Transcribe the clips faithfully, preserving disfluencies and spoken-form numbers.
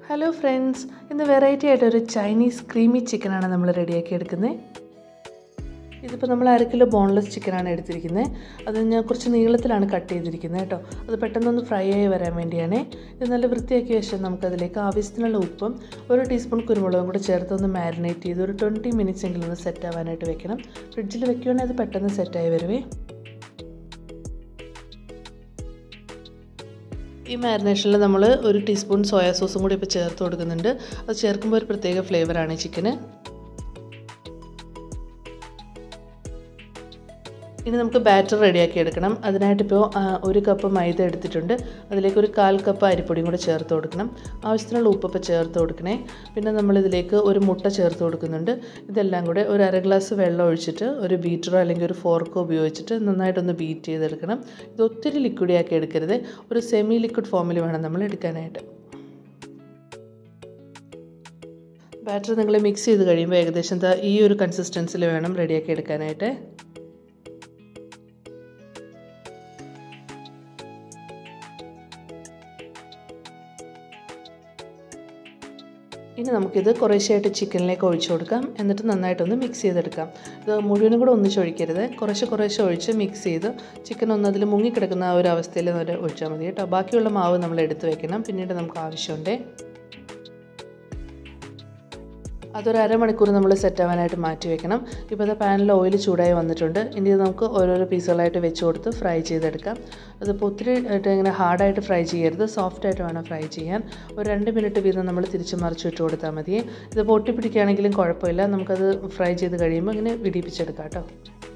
Hello friends, ഇന്ന് variety ആയിട്ടൊരു Chinese creamy ചിക്കനാണ് നമ്മൾ റെഡിയാക്കി എടുക്കുന്നത്. ഇതിപ്പോൾ നമ്മൾ അര കിലോ ബോൺലെസ് ചിക്കനാണ് എടുത്തിരിക്കുന്നത്. അത് ഞാൻ കുറച്ച് നീളത്തിലാണ് കട്ട് ചെയ്തിരിക്കുന്നത് കേട്ടോ. അത് പെട്ടെന്നൊന്ന് ഫ്രൈ ആയി വരാൻ വേണ്ടിയാണ്. ഇത് നല്ല വൃത്തിയാക്കിയ ശേഷം നമുക്കതിലേക്ക് ആവശ്യത്തിനുള്ള ഉപ്പും ഒരു ടീസ്പൂൺ കുരുമുളകും കൂടെ ചേർത്തൊന്ന് മാരിനേറ്റ് ചെയ്ത് ഒരു ട്വൻറ്റി മിനിറ്റ്സ് എങ്കിലും ഒന്ന് സെറ്റ് ആവാനായിട്ട് വെക്കണം. ഫ്രിഡ്ജിൽ വെക്കുകയാണെങ്കിൽ അത് പെട്ടെന്ന് സെറ്റായി വരുവേ. ഈ മാരിനേഷനിൽ നമ്മൾ ഒരു ടീസ്പൂൺ സോയാ സോസും കൂടി ഇപ്പോൾ ചേർത്ത് കൊടുക്കുന്നുണ്ട്. അത് ചേർക്കുമ്പോൾ ഒരു പ്രത്യേക ഫ്ലേവറാണ് ചിക്കന്. ഇനി നമുക്ക് ബാറ്റർ റെഡിയാക്കി എടുക്കണം. അതിനായിട്ടിപ്പോൾ ഒരു കപ്പ് മൈദ എടുത്തിട്ടുണ്ട്. അതിലേക്ക് ഒരു കാൽ കപ്പ് അരിപ്പൊടിയും കൂടെ ചേർത്ത് കൊടുക്കണം. ആവശ്യത്തിനുള്ള ഉപ്പൊക്കെ ചേർത്ത് കൊടുക്കണേ. പിന്നെ നമ്മളിതിലേക്ക് ഒരു മുട്ട ചേർത്ത് കൊടുക്കുന്നുണ്ട്. ഇതെല്ലാം കൂടെ ഒരു അര ഗ്ലാസ് വെള്ളം ഒഴിച്ചിട്ട് ഒരു ബീറ്ററോ അല്ലെങ്കിൽ ഒരു ഫോർക്കോ ഉപയോഗിച്ചിട്ട് നന്നായിട്ടൊന്ന് ബീറ്റ് ചെയ്തെടുക്കണം. ഇത് ഒത്തിരി ലിക്വിഡി ആക്കി എടുക്കരുത്. ഒരു സെമി ലിക്വിഡ് ഫോമിൽ വേണം നമ്മൾ എടുക്കാനായിട്ട്. ബാറ്റർ നിങ്ങൾ മിക്സ് ചെയ്ത് കഴിയുമ്പോൾ ഏകദേശം ഈ ഒരു കൺസിസ്റ്റൻസിൽ വേണം റെഡിയാക്കി എടുക്കാനായിട്ട്. ഇനി നമുക്കിത് കുറേശ്ശെയായിട്ട് ചിക്കനിലേക്ക് ഒഴിച്ചു കൊടുക്കാം. എന്നിട്ട് നന്നായിട്ടൊന്ന് മിക്സ് ചെയ്തെടുക്കാം. ഇത് മുഴുവനും കൂടെ ഒന്നിച്ച് ഒഴിക്കരുത്. കുറേശ്ശെ കുറേശ്ശെ ഒഴിച്ച് മിക്സ് ചെയ്ത് ചിക്കൻ ഒന്ന് അതിൽ മുങ്ങിക്കിടക്കുന്ന ആ ഒരു അവസ്ഥയിൽ വരെ ഒഴിച്ചാൽ മതി കേട്ടോ. ബാക്കിയുള്ള മാവ് നമ്മൾ എടുത്ത് വെക്കണം, പിന്നീട് നമുക്ക് ആവശ്യമുണ്ട്. അതൊരു അരമണിക്കൂർ നമ്മൾ സെറ്റ് ആവാനായിട്ട് മാറ്റി വെക്കണം. ഇപ്പോൾ അത് പാനിൽ ഓയിൽ ചൂടായി വന്നിട്ടുണ്ട്. ഇനി നമുക്ക് ഓരോരോ പീസുകളായിട്ട് വെച്ച് കൊടുത്ത് ഫ്രൈ ചെയ്തെടുക്കാം. അതിപ്പോൾ ഒത്തിരി ആയിട്ട് ഇങ്ങനെ ഹാർഡായിട്ട് ഫ്രൈ ചെയ്യരുത്, സോഫ്റ്റായിട്ട് വേണം ഫ്രൈ ചെയ്യാൻ. ഒരു രണ്ട് മിനിറ്റ് വീതം നമ്മൾ തിരിച്ച് മറിച്ച് ഇട്ട് കൊടുത്താൽ മതി. ഇത് പൊട്ടിപ്പിടിക്കുകയാണെങ്കിലും കുഴപ്പമില്ല. നമുക്കത് ഫ്രൈ ചെയ്ത് കഴിയുമ്പോൾ ഇങ്ങനെ വിടിപ്പിച്ചെടുക്കാം കേട്ടോ.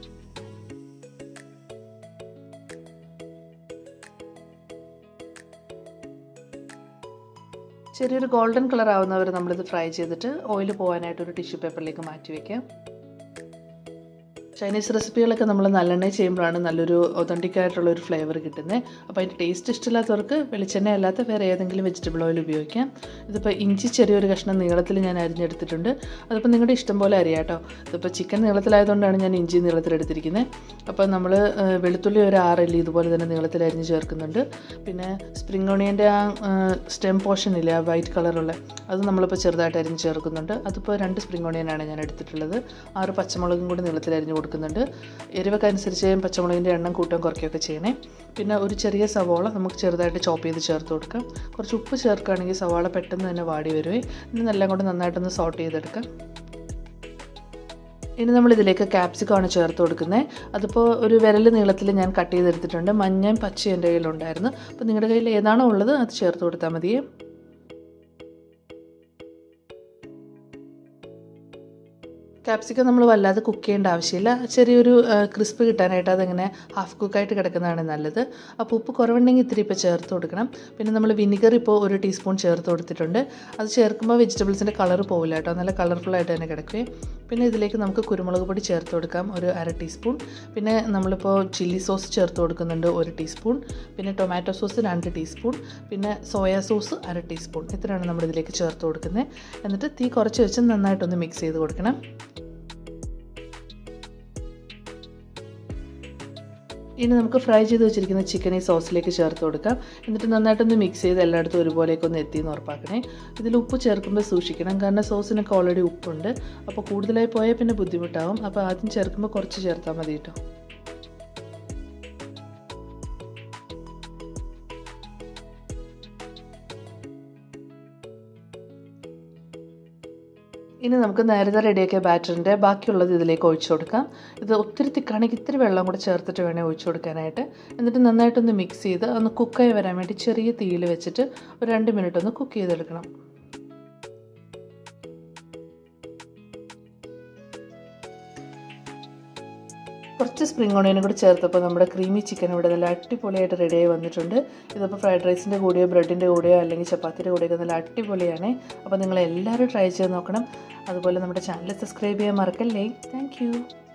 ചെറിയൊരു ഗോൾഡൻ കളർ ആവുന്നവരെ നമ്മളിത് ഫ്രൈ ചെയ്തിട്ട് ഓയിൽ പോകാനായിട്ട് ഒരു ടിഷ്യൂ പേപ്പറിലേക്ക് മാറ്റി വയ്ക്കാം. ചൈനീസ് റെസിപ്പികളൊക്കെ നമ്മൾ നല്ലെണ്ണയിൽ ചെയ്യുമ്പോഴാണ് നല്ലൊരു ഒതൻറ്റിക് ആയിട്ടുള്ളൊരു ഫ്ലേവർ കിട്ടുന്നത്. അപ്പോൾ അതിൻ്റെ ടേസ്റ്റ് ഇഷ്ടമില്ലാത്തവർക്ക് വെളിച്ചെണ്ണ അല്ലാത്ത വേറെ ഏതെങ്കിലും വെജിറ്റബിൾ ഓയിൽ ഉപയോഗിക്കാം. ഇതിപ്പോൾ ഇഞ്ചി ചെറിയൊരു കഷ്ണം നീളത്തിൽ ഞാൻ അരിഞ്ഞെടുത്തിട്ടുണ്ട്. അതിപ്പോൾ നിങ്ങളുടെ ഇഷ്ടം പോലെ അരിയാം കേട്ടോ. ഇതിപ്പോൾ ചിക്കൻ നീളത്തിലായതുകൊണ്ടാണ് ഞാൻ ഇഞ്ചി നീളത്തിലെടുത്തിരിക്കുന്നത്. അപ്പോൾ നമ്മൾ വെളുത്തുള്ളി ഒരു ആറല്ലി ഇതുപോലെ തന്നെ നീളത്തിൽ അരിഞ്ഞ് ചേർക്കുന്നുണ്ട്. പിന്നെ സ്പ്രിംഗ് ഓണിയൻ്റെ ആ സ്റ്റെം പോർഷൻ ഇല്ലേ, ആ വൈറ്റ് കളറുള്ള, അത് നമ്മളിപ്പോൾ ചെറുതായിട്ട് അരിഞ്ഞ് ചേർക്കുന്നുണ്ട്. അതിപ്പോൾ രണ്ട് സ്പ്രിംഗ് ഓണിയനാണ് ഞാൻ എടുത്തിട്ടുള്ളത്. ആറ് പച്ചമുളകും കൂടി നീളത്തിൽ അരിഞ്ഞ് കൊടുക്കുന്നുണ്ട്. എരിവൊക്കെ അനുസരിച്ച് പച്ചമുളകിൻ്റെ എണ്ണം കൂട്ടാൻ കുറയ്ക്കുകയൊക്കെ ചെയ്യണേ. പിന്നെ ഒരു ചെറിയ സവാള നമുക്ക് ചെറുതായിട്ട് ചോപ്പ് ചെയ്ത് ചേർത്ത് കൊടുക്കാം. കുറച്ച് ഉപ്പ് ചേർക്കുകയാണെങ്കിൽ സവാള പെട്ടെന്ന് തന്നെ വാടി വരുവേ. ഇനി എല്ലാം കൂടെ നന്നായിട്ടൊന്ന് സോട്ട് ചെയ്തെടുക്കാം. ഇനി നമ്മളിതിലേക്ക് ക്യാപ്സിക്കമാണ് ചേർത്ത് കൊടുക്കുന്നത്. അതിപ്പോൾ ഒരു വിരൽ നീളത്തിൽ ഞാൻ കട്ട് ചെയ്തെടുത്തിട്ടുണ്ട്. മഞ്ഞയും പച്ചയും എൻ്റെ കയ്യിലുണ്ടായിരുന്നു. അപ്പോൾ നിങ്ങളുടെ കയ്യിൽ ഏതാണോ ഉള്ളത് അത് ചേർത്ത് കൊടുത്താൽ മതിയേ. ക്യാപ്സിക്കം നമ്മൾ വല്ലാതെ കുക്ക് ചെയ്യേണ്ട ആവശ്യമില്ല. ചെറിയൊരു ക്രിസ്പ് കിട്ടാനായിട്ട് അതങ്ങനെ ഹാഫ് കുക്കായിട്ട് കിടക്കുന്നതാണ് നല്ലത്. അപ്പോൾ ഉപ്പ് കുറവുണ്ടെങ്കിൽ ഇത്തിരി ഇപ്പോൾ ചേർത്ത് കൊടുക്കണം. പിന്നെ നമ്മൾ വിനിഗർ ഇപ്പോൾ ഒരു ടീസ്പൂൺ ചേർത്ത് കൊടുത്തിട്ടുണ്ട്. അത് ചേർക്കുമ്പോൾ വെജിറ്റബിൾസിൻ്റെ കളർ പോവില്ല കേട്ടോ, നല്ല കളർഫുള്ളായിട്ട് തന്നെ കിടക്കുകയും. പിന്നെ ഇതിലേക്ക് നമുക്ക് കുരുമുളക് പൊടി ചേർത്ത് കൊടുക്കാം, ഒരു അര ടീസ്പൂൺ. പിന്നെ നമ്മളിപ്പോൾ ചില്ലി സോസ് ചേർത്ത് കൊടുക്കുന്നുണ്ട്, ഒരു ടീസ്പൂൺ. പിന്നെ ടൊമാറ്റോ സോസ് രണ്ട് ടീസ്പൂൺ. പിന്നെ സോയാ സോസ് അര ടീസ്പൂൺ. ഇത്രയാണ് നമ്മളിതിലേക്ക് ചേർത്ത് കൊടുക്കുന്നത്. എന്നിട്ട് തീ കുറച്ച് വെച്ച് നന്നായിട്ടൊന്ന് മിക്സ് ചെയ്ത് കൊടുക്കണം. ഇനി നമുക്ക് ഫ്രൈ ചെയ്ത് വെച്ചിരിക്കുന്ന ചിക്കൻ ഈ സോസിലേക്ക് ചേർത്ത് കൊടുക്കാം. എന്നിട്ട് നന്നായിട്ടൊന്ന് മിക്സ് ചെയ്ത് എല്ലായിടത്തും ഒരുപോലേക്കൊന്ന് എത്തിയെന്ന് ഉറപ്പാക്കണേ. ഇതിൽ ഉപ്പ് ചേർക്കുമ്പോൾ സൂക്ഷിക്കണം, കാരണം സോസിനൊക്കെ ഓൾറെഡി ഉപ്പുണ്ട്. അപ്പോൾ കൂടുതലായി പോയാൽ പിന്നെ ബുദ്ധിമുട്ടാവും. അപ്പോൾ ആദ്യം ചേർക്കുമ്പോൾ കുറച്ച് ചേർത്താൽ മതി കേട്ടോ. ഇനി നമുക്ക് നേരത്തെ റെഡിയാക്കിയ ബാറ്ററിൻ്റെ ബാക്കിയുള്ളത് ഇതിലേക്ക് ഒഴിച്ചു കൊടുക്കാം. ഇത് ഒത്തിരി തിക്കാണെങ്കിൽ ഇത്തിരി വെള്ളം കൂടെ ചേർത്തിട്ട് വേണേൽ ഒഴിച്ചു കൊടുക്കാനായിട്ട്. എന്നിട്ട് നന്നായിട്ടൊന്ന് മിക്സ് ചെയ്ത് ഒന്ന് കുക്കായി വരാൻ വേണ്ടി ചെറിയ തീയിൽ വെച്ചിട്ട് ഒരു രണ്ട് മിനിറ്റ് ഒന്ന് കുക്ക് ചെയ്തെടുക്കണം. കുറച്ച് സ്പ്രിംഗ് ഓണിയനും കൂടി ചേർത്തപ്പോൾ നമ്മുടെ ക്രീമി ചിക്കൻ ഇവിടെ നല്ല അടിപൊളിയായിട്ട് റെഡിയായി വന്നിട്ടുണ്ട്. ഇതിപ്പോൾ ഫ്രൈഡ് റൈസിൻ്റെ കൂടെയോ ബ്രെഡിൻ്റെ കൂടെയോ അല്ലെങ്കിൽ ചപ്പാത്തിയുടെ കൂടെയൊക്കെ നല്ല അടിപൊളിയാണ്. അപ്പോൾ നിങ്ങൾ എല്ലാവരും ട്രൈ ചെയ്ത് നോക്കണം. അതുപോലെ നമ്മുടെ ചാനൽ സബ്സ്ക്രൈബ് ചെയ്യാൻ മറക്കല്ലേ. താങ്ക്